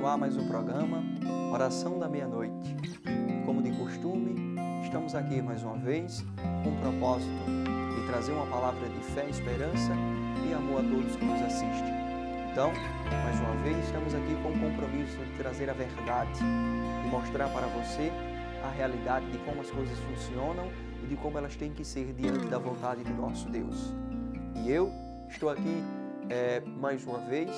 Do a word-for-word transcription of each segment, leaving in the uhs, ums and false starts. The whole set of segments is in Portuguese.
no ar mais um programa, Oração da Meia-Noite. Como de costume, estamos aqui mais uma vez com o propósito de trazer uma palavra de fé, esperança e amor a todos que nos assistem. Então, mais uma vez, estamos aqui com o compromisso de trazer a verdade e mostrar para você a realidade de como as coisas funcionam e de como elas têm que ser diante da vontade de nosso Deus. E eu estou aqui é, mais uma vez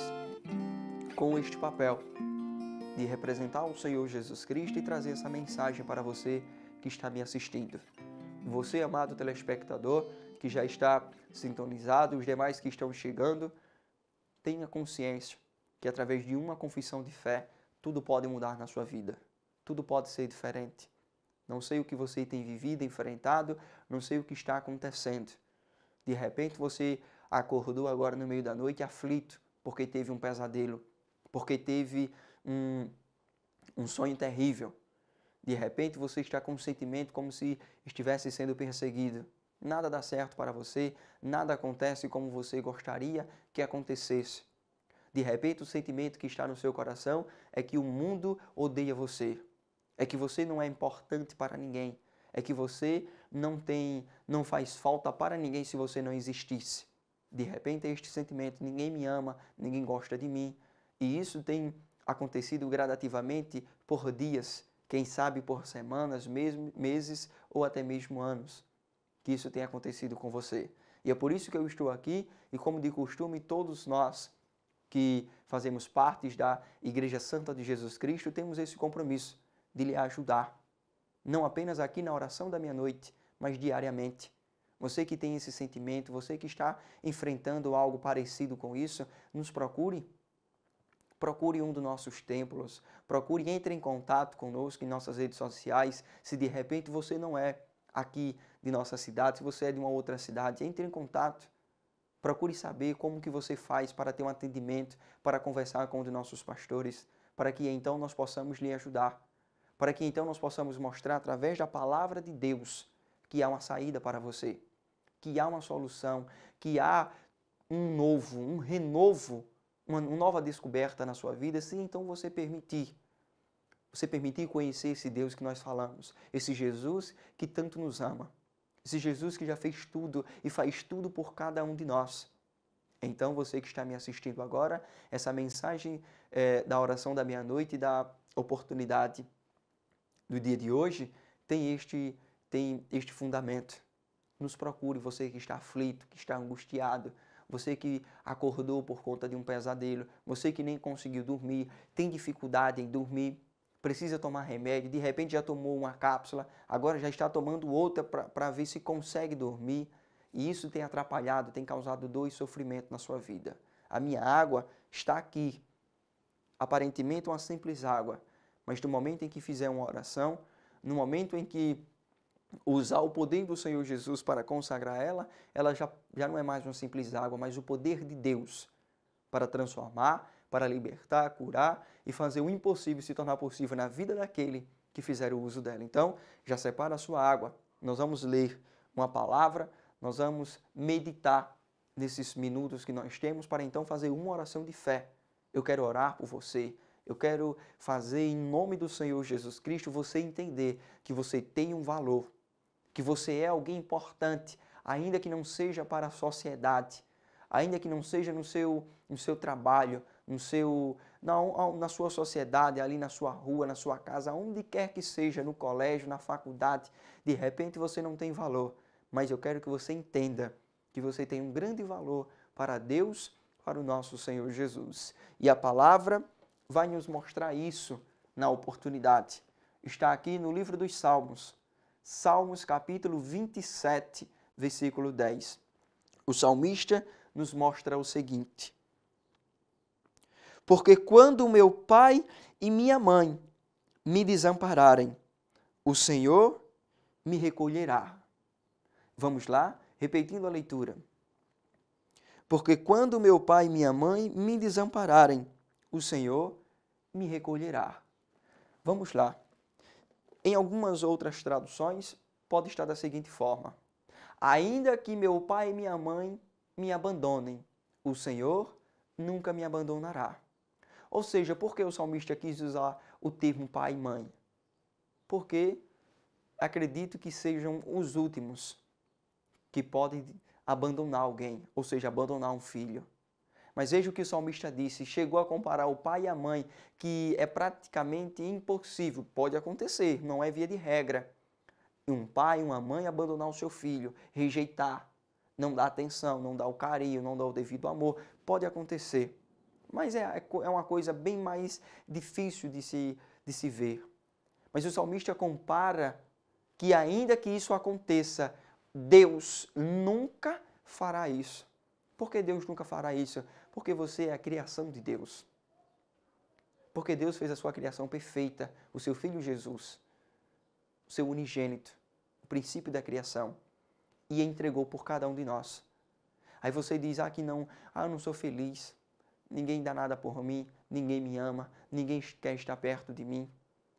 com este papel de representar o Senhor Jesus Cristo e trazer essa mensagem para você que está me assistindo. Você, amado telespectador, que já está sintonizado, os demais que estão chegando, tenha consciência que através de uma confissão de fé, tudo pode mudar na sua vida. Tudo pode ser diferente. Não sei o que você tem vivido, enfrentado, não sei o que está acontecendo. De repente você acordou agora no meio da noite aflito, porque teve um pesadelo, porque teve um, um sonho terrível. De repente você está com um sentimento como se estivesse sendo perseguido. Nada dá certo para você, nada acontece como você gostaria que acontecesse. De repente o sentimento que está no seu coração é que o mundo odeia você. É que você não é importante para ninguém. É que você não tem, não faz falta para ninguém se você não existisse. De repente é este sentimento, ninguém me ama, ninguém gosta de mim. E isso tem acontecido gradativamente por dias, quem sabe por semanas, mesmo, meses ou até mesmo anos, que isso tem acontecido com você. E é por isso que eu estou aqui e, como de costume, todos nós que fazemos parte da Igreja Santa de Jesus Cristo temos esse compromisso de lhe ajudar. Não apenas aqui na oração da meia-noite, mas diariamente. Você que tem esse sentimento, você que está enfrentando algo parecido com isso, nos procure. Procure um dos nossos templos, procure, entre em contato conosco em nossas redes sociais. Se de repente você não é aqui de nossa cidade, se você é de uma outra cidade, entre em contato. Procure saber como que você faz para ter um atendimento, para conversar com um de nossos pastores, para que então nós possamos lhe ajudar, para que então nós possamos mostrar através da palavra de Deus que há uma saída para você, que há uma solução, que há um novo, um renovo, uma nova descoberta na sua vida, se então você permitir. Você permitir conhecer esse Deus que nós falamos, esse Jesus que tanto nos ama, esse Jesus que já fez tudo e faz tudo por cada um de nós. Então, você que está me assistindo agora, essa mensagem é, da oração da meia-noite e da oportunidade do dia de hoje tem este, tem este fundamento. Nos procure, você que está aflito, que está angustiado, você que acordou por conta de um pesadelo, você que nem conseguiu dormir, tem dificuldade em dormir, precisa tomar remédio, de repente já tomou uma cápsula, agora já está tomando outra para ver se consegue dormir. E isso tem atrapalhado, tem causado dor e sofrimento na sua vida. A minha água está aqui, aparentemente uma simples água, mas no momento em que fizer uma oração, no momento em que usar o poder do Senhor Jesus para consagrar ela, ela já, já não é mais uma simples água, mas o poder de Deus para transformar, para libertar, curar e fazer o impossível se tornar possível na vida daquele que fizer o uso dela. Então, já separa a sua água. Nós vamos ler uma palavra, nós vamos meditar nesses minutos que nós temos para então fazer uma oração de fé. Eu quero orar por você. Eu quero fazer em nome do Senhor Jesus Cristo você entender que você tem um valor, que você é alguém importante, ainda que não seja para a sociedade, ainda que não seja no seu, no seu trabalho, no seu, não, na sua sociedade, ali na sua rua, na sua casa, onde quer que seja, no colégio, na faculdade, de repente você não tem valor. Mas eu quero que você entenda que você tem um grande valor para Deus, para o nosso Senhor Jesus. E a palavra vai nos mostrar isso na oportunidade. Está aqui no livro dos Salmos, Salmos capítulo vinte e sete, versículo dez. O salmista nos mostra o seguinte: porque quando meu pai e minha mãe me desampararem, o Senhor me recolherá. Vamos lá, repetindo a leitura. Porque quando meu pai e minha mãe me desampararem, o Senhor me recolherá. Vamos lá. Em algumas outras traduções, pode estar da seguinte forma: ainda que meu pai e minha mãe me abandonem, o Senhor nunca me abandonará. Ou seja, por que o salmista quis usar o termo pai e mãe? Porque acredito que sejam os últimos que podem abandonar alguém, ou seja, abandonar um filho. Mas veja o que o salmista disse, chegou a comparar o pai e a mãe, que é praticamente impossível, pode acontecer, não é via de regra. Um pai e uma mãe abandonar o seu filho, rejeitar, não dar atenção, não dar o carinho, não dar o devido amor, pode acontecer. Mas é, é uma coisa bem mais difícil de se, de se ver. Mas o salmista compara que ainda que isso aconteça, Deus nunca fará isso. Por que Deus nunca fará isso? Porque você é a criação de Deus. Porque Deus fez a sua criação perfeita, o seu Filho Jesus, o seu unigênito, o princípio da criação, e entregou por cada um de nós. Aí você diz, ah, que não, ah, eu não sou feliz, ninguém dá nada por mim, ninguém me ama, ninguém quer estar perto de mim,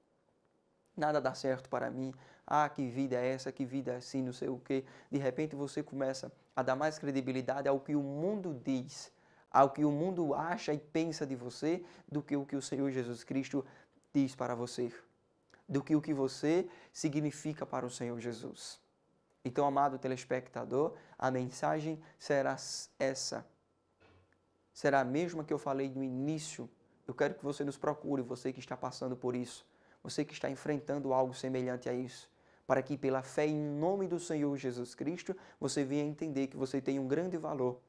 nada dá certo para mim, ah, que vida é essa, que vida é assim, não sei o quê. De repente você começa a dar mais credibilidade ao que o mundo diz, ao que o mundo acha e pensa de você, do que o que o Senhor Jesus Cristo diz para você, do que o que você significa para o Senhor Jesus. Então, amado telespectador, a mensagem será essa. Será a mesma que eu falei no início. Eu quero que você nos procure, você que está passando por isso, você que está enfrentando algo semelhante a isso, para que pela fé em nome do Senhor Jesus Cristo, você venha entender que você tem um grande valor.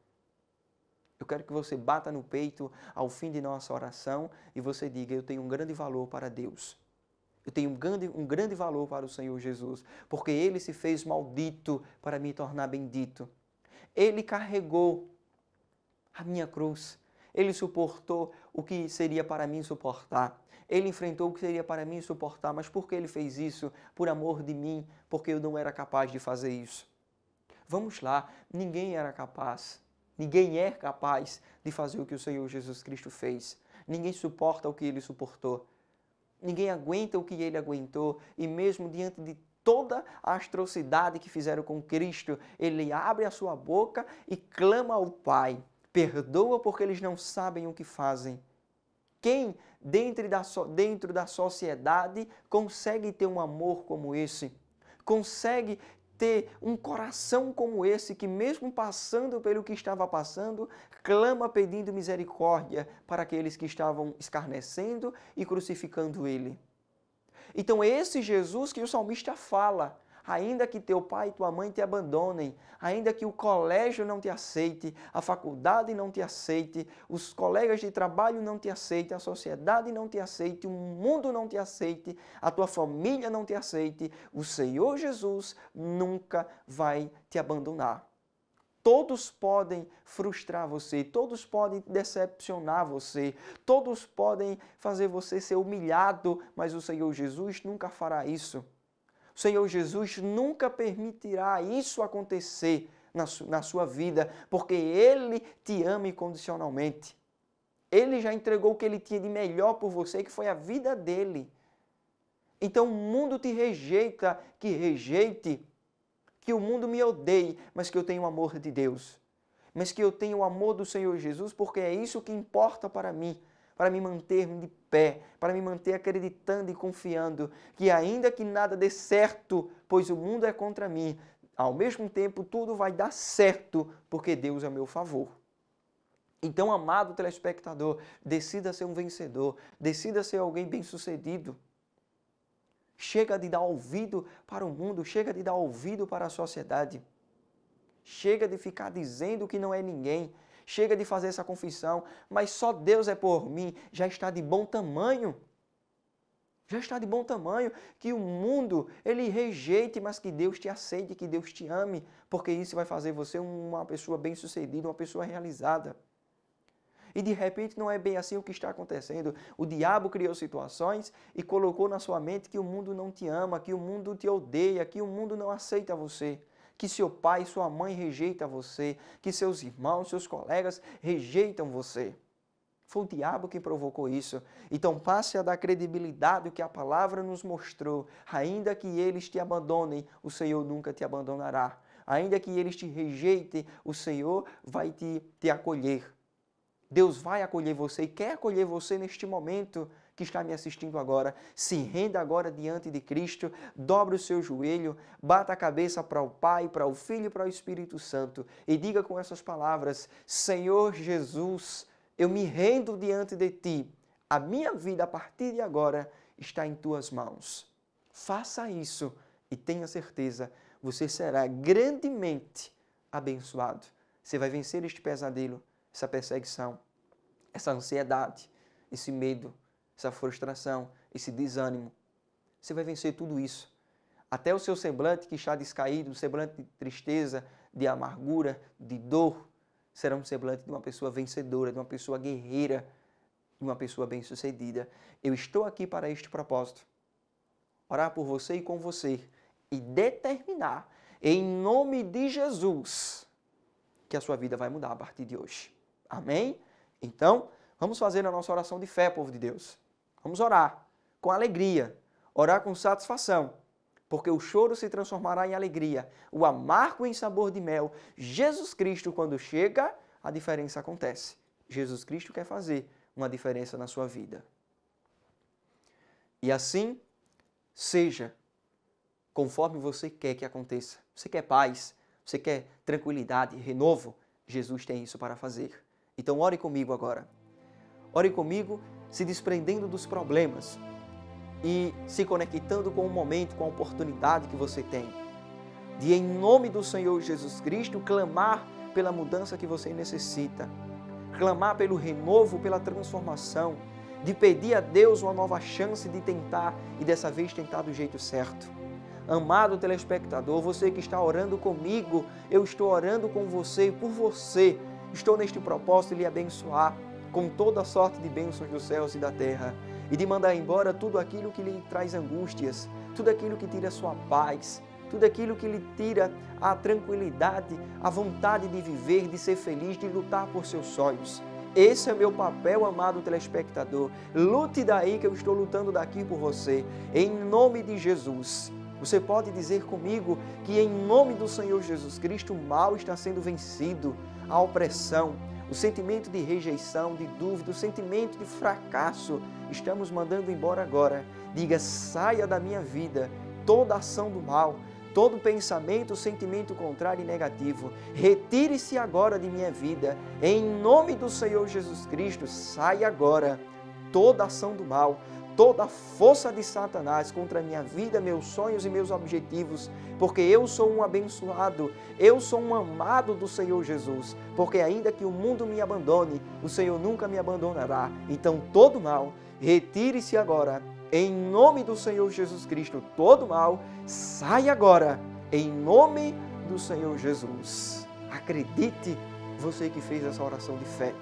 Eu quero que você bata no peito ao fim de nossa oração e você diga, eu tenho um grande valor para Deus. Eu tenho um grande, um grande valor para o Senhor Jesus, porque Ele se fez maldito para me tornar bendito. Ele carregou a minha cruz. Ele suportou o que seria para mim suportar. Ele enfrentou o que seria para mim suportar. Mas por que Ele fez isso? Por amor de mim, porque eu não era capaz de fazer isso. Vamos lá, ninguém era capaz. Ninguém é capaz de fazer o que o Senhor Jesus Cristo fez. Ninguém suporta o que Ele suportou. Ninguém aguenta o que Ele aguentou. E mesmo diante de toda a atrocidade que fizeram com Cristo, Ele abre a sua boca e clama ao Pai. Perdoa porque eles não sabem o que fazem. Quem dentro da, dentro da sociedade consegue ter um amor como esse? Consegue ter um coração como esse, que mesmo passando pelo que estava passando, clama pedindo misericórdia para aqueles que estavam escarnecendo e crucificando Ele. Então esse Jesus que o salmista fala, ainda que teu pai e tua mãe te abandonem, ainda que o colégio não te aceite, a faculdade não te aceite, os colegas de trabalho não te aceitem, a sociedade não te aceite, o mundo não te aceite, a tua família não te aceite, o Senhor Jesus nunca vai te abandonar. Todos podem frustrar você, todos podem decepcionar você, todos podem fazer você ser humilhado, mas o Senhor Jesus nunca fará isso. O Senhor Jesus nunca permitirá isso acontecer na, su na sua vida, porque Ele te ama incondicionalmente. Ele já entregou o que Ele tinha de melhor por você, que foi a vida dEle. Então o mundo te rejeita, que rejeite, que o mundo me odeie, mas que eu tenho o amor de Deus. Mas que eu tenho o amor do Senhor Jesus, porque é isso que importa para mim. Para me manter de pé, para me manter acreditando e confiando que ainda que nada dê certo, pois o mundo é contra mim, ao mesmo tempo tudo vai dar certo, porque Deus é ao meu favor. Então, amado telespectador, decida ser um vencedor, decida ser alguém bem-sucedido. Chega de dar ouvido para o mundo, chega de dar ouvido para a sociedade. Chega de ficar dizendo que não é ninguém. Chega de fazer essa confissão, mas só Deus é por mim, já está de bom tamanho. Já está de bom tamanho que o mundo, ele rejeite, mas que Deus te aceite, que Deus te ame, porque isso vai fazer você uma pessoa bem-sucedida, uma pessoa realizada. E de repente não é bem assim o que está acontecendo. O diabo criou situações e colocou na sua mente que o mundo não te ama, que o mundo te odeia, que o mundo não aceita você. Que seu pai e sua mãe rejeitam você, que seus irmãos, seus colegas rejeitam você. Foi o diabo que provocou isso. Então passe a dar credibilidade ao que a palavra nos mostrou. Ainda que eles te abandonem, o Senhor nunca te abandonará. Ainda que eles te rejeitem, o Senhor vai te, te acolher. Deus vai acolher você e quer acolher você neste momento que está me assistindo agora. Se renda agora diante de Cristo, dobre o seu joelho, bata a cabeça para o Pai, para o Filho e para o Espírito Santo e diga com essas palavras: Senhor Jesus, eu me rendo diante de Ti. A minha vida a partir de agora está em Tuas mãos. Faça isso e tenha certeza, você será grandemente abençoado. Você vai vencer este pesadelo, essa perseguição, essa ansiedade, esse medo, essa frustração, esse desânimo. Você vai vencer tudo isso. Até o seu semblante que está descaído, um semblante de tristeza, de amargura, de dor, será um semblante de uma pessoa vencedora, de uma pessoa guerreira, de uma pessoa bem-sucedida. Eu estou aqui para este propósito. Orar por você e com você e determinar, em nome de Jesus, que a sua vida vai mudar a partir de hoje. Amém? Então, vamos fazer a nossa oração de fé, povo de Deus. Vamos orar com alegria, orar com satisfação, porque o choro se transformará em alegria, o amargo em sabor de mel. Jesus Cristo, quando chega, a diferença acontece. Jesus Cristo quer fazer uma diferença na sua vida. E assim, seja conforme você quer que aconteça. Você quer paz, você quer tranquilidade, renovo? Jesus tem isso para fazer. Então ore comigo agora. Ore comigo se desprendendo dos problemas e se conectando com o momento, com a oportunidade que você tem. De, em nome do Senhor Jesus Cristo, clamar pela mudança que você necessita. Clamar pelo renovo, pela transformação. De pedir a Deus uma nova chance de tentar e dessa vez tentar do jeito certo. Amado telespectador, você que está orando comigo, eu estou orando com você e por você. Estou neste propósito de lhe abençoar com toda a sorte de bênçãos dos céus e da terra e de mandar embora tudo aquilo que lhe traz angústias, tudo aquilo que tira a sua paz, tudo aquilo que lhe tira a tranquilidade, a vontade de viver, de ser feliz, de lutar por seus sonhos. Esse é meu papel, amado telespectador. Lute daí que eu estou lutando daqui por você, em nome de Jesus. Você pode dizer comigo que em nome do Senhor Jesus Cristo o mal está sendo vencido, a opressão, o sentimento de rejeição, de dúvida, o sentimento de fracasso, estamos mandando embora agora. Diga: saia da minha vida toda ação do mal, todo pensamento, sentimento contrário e negativo. Retire-se agora de minha vida. Em nome do Senhor Jesus Cristo, saia agora toda ação do mal, toda a força de Satanás contra a minha vida, meus sonhos e meus objetivos, porque eu sou um abençoado, eu sou um amado do Senhor Jesus, porque ainda que o mundo me abandone, o Senhor nunca me abandonará. Então todo mal, retire-se agora, em nome do Senhor Jesus Cristo, todo mal, sai agora, em nome do Senhor Jesus. Acredite, você que fez essa oração de fé,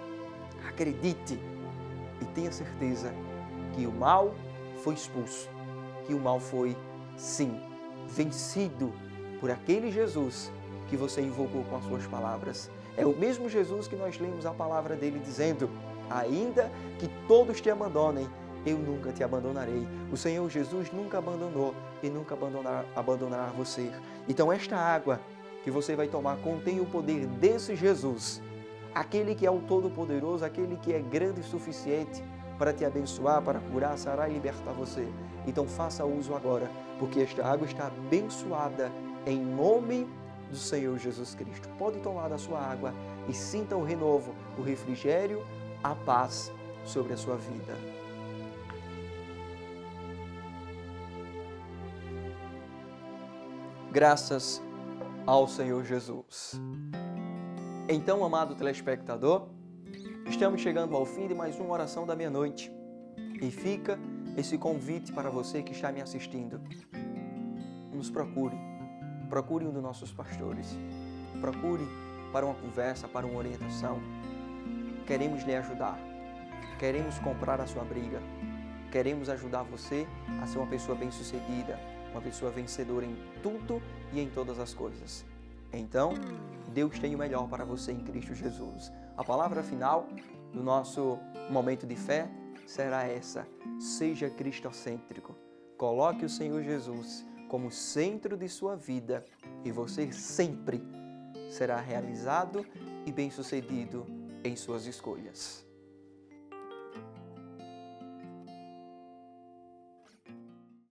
acredite e tenha certeza que o mal foi expulso, que o mal foi, sim, vencido por aquele Jesus que você invocou com as suas palavras. É o mesmo Jesus que nós lemos a palavra dele dizendo: ainda que todos te abandonem, eu nunca te abandonarei. O Senhor Jesus nunca abandonou e nunca abandonará, abandonará você. Então esta água que você vai tomar contém o poder desse Jesus, aquele que é o Todo-Poderoso, aquele que é grande e suficiente para te abençoar, para curar, sarar e libertar você. Então faça uso agora, porque esta água está abençoada em nome do Senhor Jesus Cristo. Pode tomar da sua água e sinta o renovo, o refrigério, a paz sobre a sua vida. Graças ao Senhor Jesus. Então, amado telespectador, estamos chegando ao fim de mais uma oração da meia-noite e fica esse convite para você que está me assistindo. Nos procure, procure um dos nossos pastores, procure para uma conversa, para uma orientação. Queremos lhe ajudar, queremos comprar a sua briga, queremos ajudar você a ser uma pessoa bem-sucedida, uma pessoa vencedora em tudo e em todas as coisas. Então, Deus tem o melhor para você em Cristo Jesus. A palavra final do nosso momento de fé será essa: seja cristocêntrico. Coloque o Senhor Jesus como centro de sua vida e você sempre será realizado e bem-sucedido em suas escolhas.